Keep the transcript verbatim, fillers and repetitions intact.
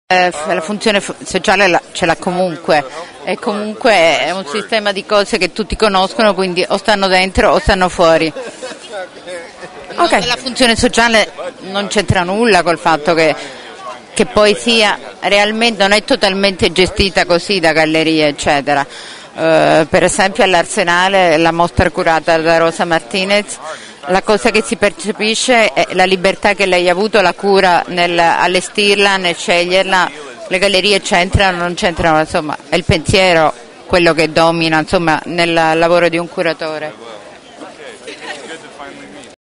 Eh, la funzione sociale la, ce l'ha comunque, e comunque è un sistema di cose che tutti conoscono, quindi o stanno dentro o stanno fuori. Okay. La funzione sociale non c'entra nulla col fatto che, che poi sia realmente, non è totalmente gestita così da gallerie eccetera. Uh, per esempio all'Arsenale, la mostra curata da Rosa Martinez, la cosa che si percepisce è la libertà che lei ha avuto, la cura nel allestirla, nel sceglierla. Le gallerie c'entrano, non c'entrano, insomma è il pensiero quello che domina, insomma, nel lavoro di un curatore.